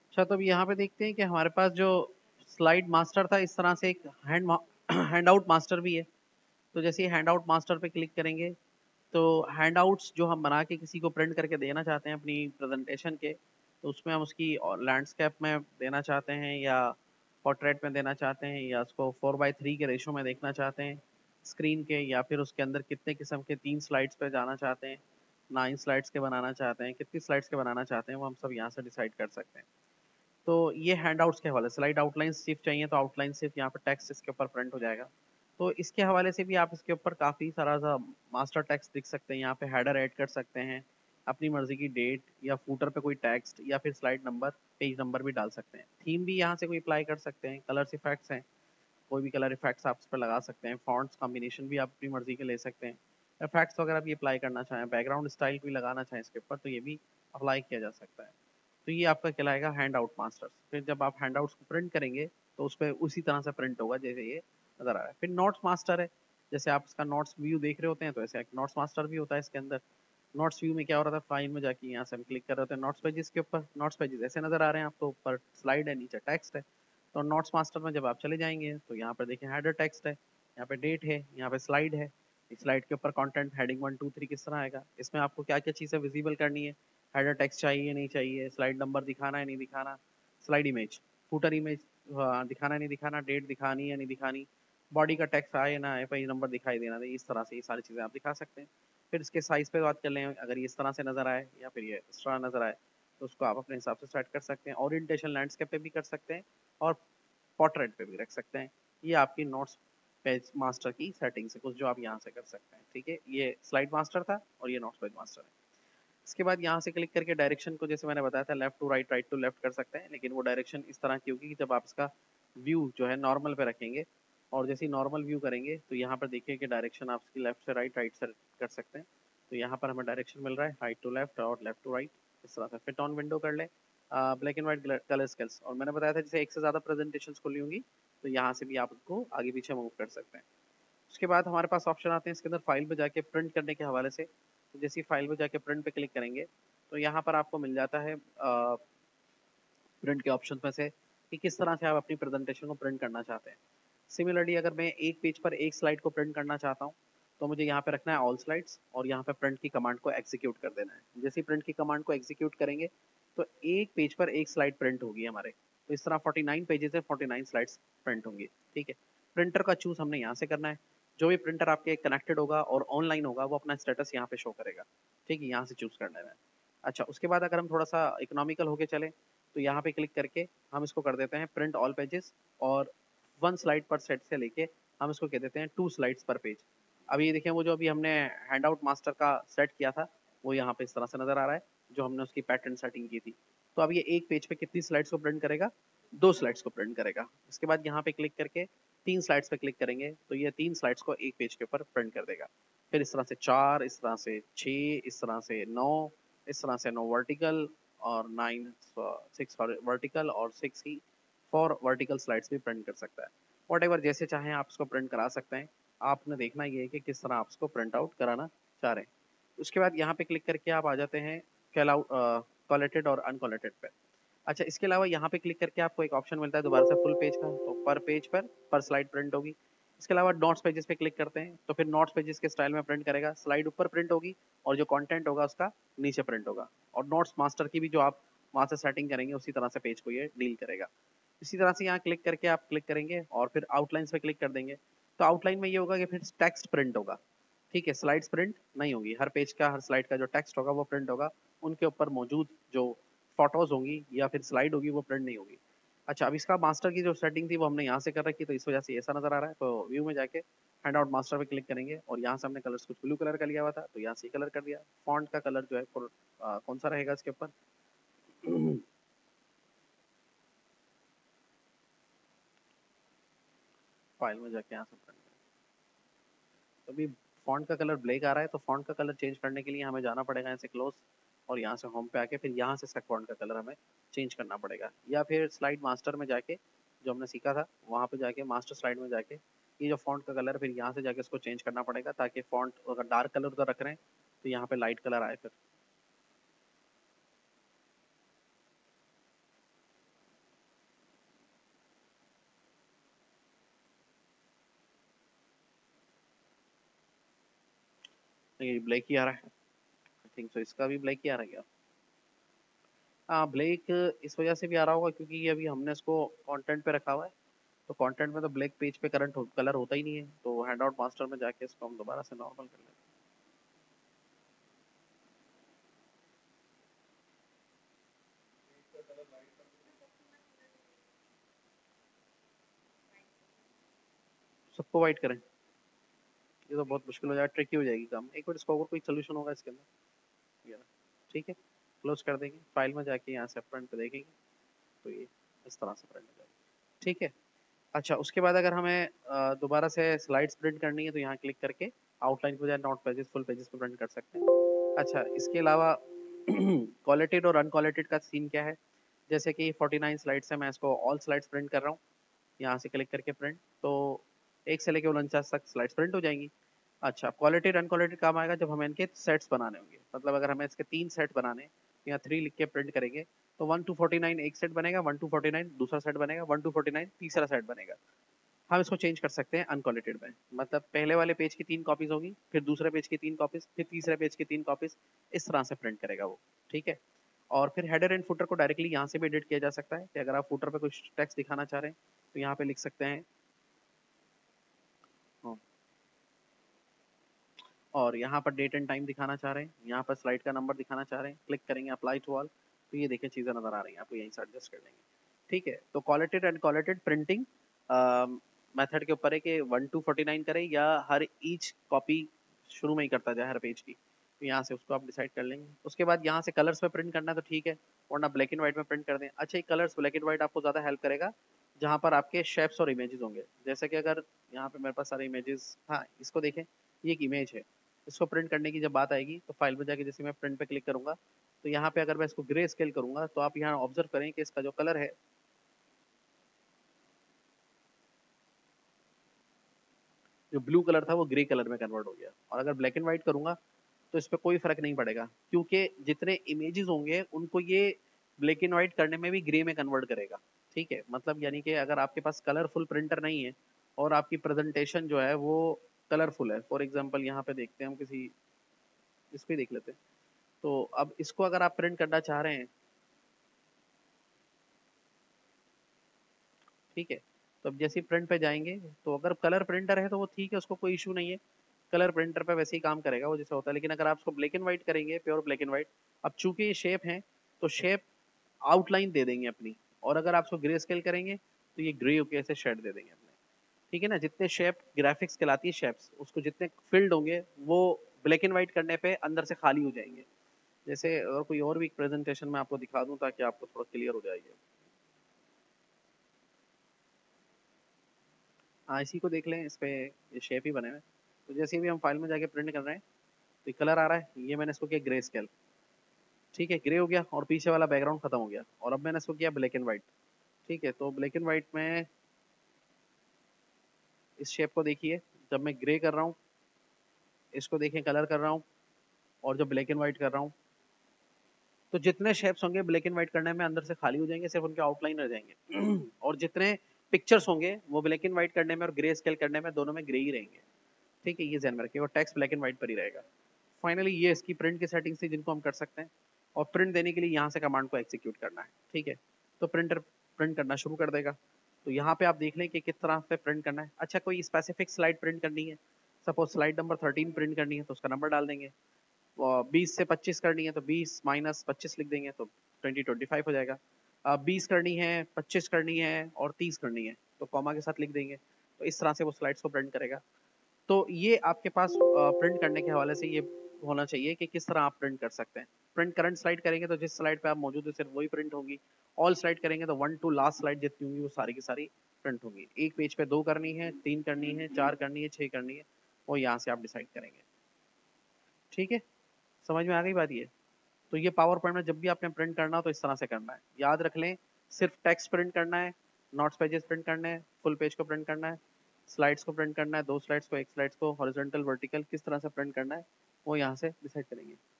अच्छा, तो अभी यहाँ पे देखते हैं कि हमारे पास जो स्लाइड मास्टर था, इस तरह से एक हैंड आउट मास्टर भी है। तो जैसे हैंड आउट मास्टर पे क्लिक करेंगे तो हैंड आउट्स जो हम बना के किसी को प्रिंट करके देना चाहते हैं अपनी प्रेजेंटेशन के, तो उसमें हम उसकी लैंडस्केप में देना चाहते हैं या पोर्ट्रेट में देना चाहते हैं या उसको 4:3 के रेशो में देखना चाहते हैं स्क्रीन के, या फिर उसके अंदर कितने किस्म के 3 स्लाइड्स पे जाना चाहते हैं, 9 स्लाइड्स के बनाना चाहते हैं, कितनी स्लाइड्स के बनाना चाहते हैं, वो हम सब यहाँ से डिसाइड कर सकते हैं। तो ये हैंडआउट्स के हवाले, स्लाइड आउटलाइन सिर्फ चाहिए तो आउटलाइन सिर्फ यहाँ पर टेक्स्ट इसके ऊपर प्रिंट हो जाएगा। तो इसके हवाले से भी आप इसके ऊपर काफ़ी सारा सा मास्टर टेक्स्ट लिख सकते हैं, यहाँ पे हेडर ऐड कर सकते हैं, अपनी मर्जी की डेट या फूटर पे कोई टेक्स्ट या फिर स्लाइड नंबर, पेज नंबर भी डाल सकते हैं। थीम भी यहाँ से कोई अप्लाई कर सकते हैं, कलर्स इफेक्ट्स हैं, कोई भी कलर इफेक्ट्स आप इस पर लगा सकते हैं, फॉन्ट्स कॉम्बिनेशन भी आप अपनी मर्जी के ले सकते हैं, इफेक्ट्स वगैरह भी अप्लाई करना चाहें, बैकग्राउंड स्टाइल भी लगाना चाहें इसके ऊपर तो ये भी अप्लाई किया जा सकता है। तो ये आपका कहलाएगा हैंड आउट मास्टर्स। फिर जब आप हैंड आउट्स को प्रिंट करेंगे तो उस पर उसी तरह से प्रिंट होगा जैसे ये नजर आ रहा है। फिर नोट्स मास्टर है, जैसे आप इसका नोट्स व्यू देख रहे होते हैं तो ऐसे एक नोट्स मास्टर भी होता है इसके अंदर। नोट्स व्यू में क्या हो रहा था, फाइल में जाके यहाँ से हम क्लिक कर रहे होते हैं नोट्स पेजेस के ऊपर, नोट्स पेजेस ऐसे नजर आ रहे हैं आपको, ऊपर स्लाइड है, नीचे टेक्स्ट है। तो नोट्स मास्टर में जब आप चले जाएंगे तो यहाँ पर देखिए हेडर टेक्स्ट है, यहाँ पे डेट है, यहाँ पे स्लाइड है, स्लाइड के ऊपर कंटेंट हेडिंग 1 2 3 किस तरह आएगा, इसमें आपको क्या क्या चीज़ें विजिबल करनी है, हेडर टेक्स्ट चाहिए नहीं चाहिए, स्लाइड नंबर दिखाना है नहीं दिखाना, स्लाइड इमेज, फुटर इमेज दिखाना है नहीं दिखाना, डेट दिखानी है नहीं दिखानी, बॉडी का टेक्स्ट आए ना आए, पेज नंबर दिखाई देना दे, इस तरह से ये सारी चीज़ें आप दिखा सकते हैं। फिर इसके साइज़ पे बात कर लें, अगर ये इस तरह से नज़र आए या फिर ये इस तरह नज़र आए तो उसको आप अपने हिसाब से सेट कर सकते हैं। ओरिएंटेशन लैंडस्केप पे भी कर सकते हैं और पोर्ट्रेट पे भी रख सकते हैं। ये आपकी नोट्स पेज मास्टर की सेटिंग्स है कुछ जो आप यहाँ से कर सकते हैं। ठीक है, ये स्लाइड मास्टर था और ये नोट्स पेज मास्टर है। इसके बाद यहाँ से क्लिक करके डायरेक्शन को, जैसे मैंने बताया था, left to right, right to left कर सकते हैं, लेकिन वो डायरेक्शन इस तरह की होगी कि जब आप इसका व्यू जो है नॉर्मल पे रखेंगे और जैसे ही नॉर्मल व्यू करेंगे तो यहाँ पर देखिए कि डायरेक्शन आप इसकी लेफ्ट से राइट, राइट से कर सकते हैं। तो यहाँ पर हमें डायरेक्शन मिल रहा है राइट टू लेफ्ट और लेफ्ट टू राइट, इस तरह से। फिट ऑन विंडो कर ले, black and white colour scales, और मैंने बताया था जैसे एक से ज़्यादा प्रेजेंटेशन खुली होंगी तो यहाँ से भी आप उनको आगे पीछे मूव कर सकते हैं। उसके बाद हमारे पास ऑप्शन आते हैं इसके अंदर फाइल पे जाके प्रिंट करने के हवाले से। तो जैसे ही फाइल पे जाके प्रिंट पे क्लिक करेंगे तो यहाँ पर आपको मिल जाता है प्रिंट के ऑप्शन में से कि किस तरह से आप अपनी प्रेजेंटेशन को प्रिंट करना चाहते हैं। सिमिलरली अगर मैं एक पेज पर एक स्लाइड को प्रिंट करना चाहता हूँ तो मुझे यहाँ पे रखना है ऑल स्लाइड्स और यहाँ पे प्रिंट की कमांड को एग्जीक्यूट कर देना है। जैसे ही प्रिंट की कमांड को एग्जीक्यूट करेंगे तो एक पेज पर एक स्लाइड प्रिंट होगी हमारे। तो इस तरह 49 पेजेस है, 49 स्लाइड्स प्रिंट होंगी। ठीक है, प्रिंटर का चूज हमने यहाँ से करना है। जो भी प्रिंटर आपके कनेक्टेड होगा और ऑनलाइन होगा वो अपना स्टेटस यहाँ पे शो करेगा। ठीक है, यहाँ से चूज करना है। अच्छा, उसके बाद अगर हम थोड़ा सा इकोनॉमिकल होके चले तो यहाँ पे क्लिक करके हम इसको कर देते हैं प्रिंट ऑल पेजेस, और 1 स्लाइड पर सेट से लेके हम इसको कह देते हैं 2 स्लाइड्स पर पेज। अभी ये देखें, वो जो अभी हमने हैंड आउट मास्टर का सेट किया था वो यहाँ पे इस तरह से नजर आ रहा है, जो हमने उसकी पैटर्न सेटिंग की थी। तो अब ये एक पेज पे कितनी स्लाइड्स को प्रिंट करेगा, 2 स्लाइड्स को प्रिंट करेगा। इसके बाद यहाँ पे क्लिक करके 3 स्लाइड्स पे क्लिक करेंगे तो ये 3 स्लाइड्स को एक पेज के ऊपर प्रिंट कर देगा। फिर इस तरह से 4, इस तरह से 6, इस तरह से 9, इस तरह से 9 वर्टिकल और 6 वर्टिकल और 6 ही 4 वर्टिकल स्लाइड्स भी प्रिंट कर सकता है। वट एवर जैसे चाहें आप इसको प्रिंट करा सकते हैं। आपने देखना ये है कि किस तरह आप इसको प्रिंट आउट कराना चाह रहे हैं। उसके बाद यहाँ पे क्लिक करके आप आ जाते हैं कॉलेटेड और अनकॉलेटेड पे। अच्छा, इसके अलावा यहाँ पे क्लिक करके आपको एक ऑप्शन मिलता है दोबारा से फुल पेज का, तो पर पेज पर स्लाइड प्रिंट होगी। इसके अलावा नोट्स पेजेस पे क्लिक करते हैं तो फिर नोट्स पेजेस के स्टाइल में प्रिंट करेगा, स्लाइड ऊपर प्रिंट होगी और जो कंटेंट होगा उसका नीचे प्रिंट होगा। और नोट्स मास्टर की भी जो आप वहाँ से सेटिंग करेंगे उसी तरह से पेज को ये डील करेगा। इसी तरह से यहाँ क्लिक करके आप क्लिक करेंगे और फिर आउटलाइंस पे क्लिक कर देंगे तो आउटलाइन में ये होगा कि फिर टेक्स्ट प्रिंट होगा। ठीक है, स्लाइड्स प्रिंट नहीं होगी, हर पेज का हर स्लाइड का जो टेक्स्ट होगा वो प्रिंट होगा, उनके ऊपर मौजूद जो फोटोज होंगी या फिर स्लाइड होगी वो प्रिंट नहीं होगी। अच्छा, अब इसका मास्टर की जो सेटिंग थी वो हमने यहाँ से कर रखी तो इस वजह से ऐसा नजर आ रहा है। तो व्यू में जाके हैंड आउट मास्टर पे क्लिक करेंगे और यहाँ से हमने कलर्स कुछ ब्लू कलर का लिया हुआ था तो यहाँ से कलर कर दिया। फॉन्ट का कलर जो है कौन सा रहेगा इसके ऊपर फाइल में जाके यहाँ से print तो अभी फॉन्ट का कलर ब्लैक आ रहा है तो फॉन्ट का कलर चेंज करने के लिए हमें जाना पड़ेगा यहाँ से क्लोज और यहाँ से होम पे आके फिर यहाँ से इसका फॉन्ट का कलर हमें चेंज करना पड़ेगा, या फिर स्लाइड मास्टर में जाके जो हमने सीखा था वहाँ पे जाके मास्टर स्लाइड में जाके ये जो फॉन्ट का कलर फिर यहाँ से जाके इसको चेंज करना पड़ेगा ताकि फॉन्ट अगर डार्क कलर उधर रख रहे हैं तो यहाँ पे लाइट कलर आए फिर। ये ब्लैक ही आ रहा है, आई थिंक सो इसका भी ब्लैक ही आ रहा है क्या? हाँ ब्लैक इस वजह से भी आ रहा होगा क्योंकि ये अभी हमने इसको कंटेंट पे रखा हुआ है, तो कंटेंट में तो ब्लैक पेज पे कलर होता ही नहीं है, तो हैंड आउट मास्टर में जाके इसको हम दोबारा से नॉर्मल कर लेते हैं। सबको वाइट करें? ये तो बहुत मुश्किल हो जाएगा, ट्रिकी हो जाएगी काम। एक मिनट, इसका और कोई सोल्यूशन होगा इसके अंदर? ये रहा। ठीक है, क्लोज कर देंगे, फाइल में जाके यहाँ से प्रिंट पे देखेंगे तो ये इस तरह से प्रिंट हो जाएगी। ठीक है। अच्छा, उसके बाद अगर हमें दोबारा से स्लाइड्स प्रिंट करनी है तो यहाँ क्लिक करके आउटलाइन के बजाय नॉट पेजेस फुल पेजेस पे प्रिंट कर सकते हैं। अच्छा, इसके अलावा क्वालिटेड और अनक्वालिटेड का सीन क्या है? जैसे कि 49 स्लाइड्स है, मैं इसको ऑल स्लाइड्स प्रिंट कर रहा हूँ, यहाँ से क्लिक करके प्रिंट, तो एक से लेके 49 तक स्लाइड्स प्रिंट हो जाएंगी। अच्छा, क्वालिटेड अनक्वालिटेड काम आएगा जब हमें इनके सेट्स बनाने होंगे, मतलब अगर हमें इसके 3 सेट बनाने, यहाँ 3 लिख के प्रिंट करेंगे तो 1 to 49 एक सेट बनेगा, 1 to 49 दूसरा सेट बनेगा, 1 to 49 तीसरा सेट बनेगा। हम इसको चेंज कर सकते हैं अनक्वालिटेड में, मतलब पहले वाले पेज की 3 कॉपीज होगी, फिर दूसरे पेज की 3 कॉपीज, फिर तीसरे पेज की 3 कॉपीज, इस तरह से प्रिंट करेगा वो। ठीक है। और फिर हेडर एंड फुटर को डायरेक्टली यहाँ से भी एडिट किया जा सकता है कि अगर आप फुटर पे कुछ टेक्स्ट दिखाना चाह रहे हैं तो यहाँ पे लिख सकते हैं। हाँ, और यहाँ पर डेट एंड टाइम दिखाना चाह रहे हैं, यहाँ पर स्लाइड का नंबर दिखाना चाह रहे हैं, क्लिक करेंगे अप्लाई टू ऑल, तो ये देखिए चीज़ें नजर आ रही हैं आपको, यहीं से एडजस्ट कर लेंगे। ठीक है, तो क्वालिटेड एंड क्वालिटेड प्रिंटिंग मेथड के ऊपर है कि 1 to 49 करें या हर ईच कॉपी शुरू में ही करता जाए हर पेज की, तो यहाँ से उसको आप डिसाइड कर लेंगे। उसके बाद यहाँ से कलर्स में प्रिंट करना है तो ठीक है, वरना ब्लैक एंड व्हाइट में प्रिंट कर दें। अच्छा, ये कलर्स ब्लैक एंड व्हाइट आपको ज़्यादा हेल्प करेगा जहाँ पर आपके शेप्स और इमेजेस होंगे, जैसे कि अगर यहाँ पे मेरे पास सारे इमेजेस, हाँ इसको देखें, ये एक इमेज है, इसको प्रिंट करने की जब बात आएगी तो फाइल में जाके जैसे मैं प्रिंट पे क्लिक करूंगा तो यहाँ पे अगर मैं इसको ग्रे स्केल करूंगा तो आप यहाँ ऑब्जर्व करें कि इसका जो कलर है, जो ब्लू कलर था वो ग्रे कलर में कन्वर्ट हो गया। और अगर ब्लैक एंड व्हाइट करूंगा तो इस पर कोई फर्क नहीं पड़ेगा, क्योंकि जितने इमेजेस होंगे उनको ये ब्लैक एंड व्हाइट करने में भी ग्रे में कन्वर्ट करेगा। ठीक है, मतलब यानी कि अगर आपके पास कलरफुल प्रिंटर नहीं है और आपकी प्रेजेंटेशन जो है वो कलरफुल है, फॉर एग्जाम्पल यहाँ पे देखते हैं हम किसी, इसको ही देख लेते हैं, तो अब इसको अगर आप प्रिंट करना चाह रहे हैं, ठीक है, तो अब जैसे प्रिंट पे जाएंगे तो अगर कलर प्रिंटर है तो वो ठीक है, उसको कोई इशू नहीं है, कलर प्रिंटर पे वैसे ही काम करेगा वो जैसे होता है। लेकिन अगर आप उसको ब्लैक एंड व्हाइट करेंगे, प्योर ब्लैक एंड व्हाइट, अब चूंकि ये शेप है तो शेप आउटलाइन दे देंगे अपनी, और अगर आप उसको ग्रे स्केल करेंगे तो ये ग्रे होके ऐसे शेड दे देंगे अपने। ठीक है ना, जितने शेप ग्राफिक्स कहलाती है शेप्स, उसको जितने फील्ड होंगे वो ब्लैक एंड व्हाइट करने पे अंदर से खाली हो जाएंगे। जैसे और कोई और भी प्रेजेंटेशन में आपको दिखा दूं ताकि आपको थोड़ा क्लियर हो जाएगा। हाँ, इसी को देख लें, इस पे ये शेप ही बने हुए हैं। तो जैसे भी हम फाइल में जाके प्रिंट कर रहे हैं तो कलर आ रहा है, ये मैंने इसको किया ग्रे स्केल, ठीक है, ग्रे हो गया और पीछे वाला बैकग्राउंड खत्म हो गया, और अब मैंने इसको किया ब्लैक एंड व्हाइट। ठीक है, तो ब्लैक एंड व्हाइट में इस शेप को देखिए, जब मैं ग्रे कर रहा हूँ, इसको देखें कलर कर रहा हूँ, और जब ब्लैक एंड व्हाइट कर रहा हूँ, तो जितने शेप्स होंगे ब्लैक एंड व्हाइट करने में अंदर से खाली हो जाएंगे, सिर्फ उनके आउटलाइन रह जाएंगे और जितने पिक्चर्स होंगे वो ब्लैक एंड व्हाइट करने में और ग्रे स्केल करने में दोनों में ग्रे ही रहेंगे। ठीक है, ये ध्यान में रखिए, और टेक्स्ट ब्लैक एंड व्हाइट पर ही रहेगा। फाइनली ये इसकी प्रिंट की सेटिंग्स थी जिनको हम कर सकते हैं, और प्रिंट देने के लिए यहाँ से कमांड को एग्जीक्यूट करना है। ठीक है, तो प्रिंटर प्रिंट करना शुरू कर देगा। तो यहाँ पे आप देख लें कि किस तरह से प्रिंट करना है। अच्छा, कोई स्पेसिफिक स्लाइड प्रिंट करनी है, सपोज स्लाइड नंबर 13 प्रिंट करनी है तो उसका नंबर डाल देंगे, 20 से 25 करनी है तो 20 - 25 लिख देंगे तो 2025 हो जाएगा। 20 करनी है, 25 करनी है और 30 करनी है तो कॉमा के साथ लिख देंगे, तो इस तरह से वो स्लाइड्स को प्रिंट करेगा। तो ये आपके पास प्रिंट करने के हवाले से ये होना चाहिए कि किस तरह आप प्रिंट कर सकते हैं। प्रिंट करंट स्लाइड करेंगे तो जिस स्लाइड पे आप मौजूद है सिर्फ वही प्रिंट होगी। ऑल स्लाइड करेंगे तो 1 to लास्ट स्लाइड जितनी होंगी वो सारी की सारी प्रिंट होगी। एक पेज पे 2 करनी है, 3 करनी है, 4 करनी है, 6 करनी है, वो यहाँ से आप डिसाइड करेंगे। ठीक है, समझ में आ गई बात ये? तो ये पावर पॉइंट में जब भी आपने प्रिंट करना हो तो इस तरह से करना है, याद रख लें। सिर्फ टेक्स्ट प्रिंट करना है, नोट्स पेजेस प्रिंट करने हैं, फुल पेज को प्रिंट करना है, स्लाइड्स को प्रिंट करना है, 2 स्लाइड्स को, 1 स्लाइड्स को हॉरिजॉन्टल वर्टिकल किस तरह से प्रिंट करना है वो यहाँ से डिसाइड करेंगे।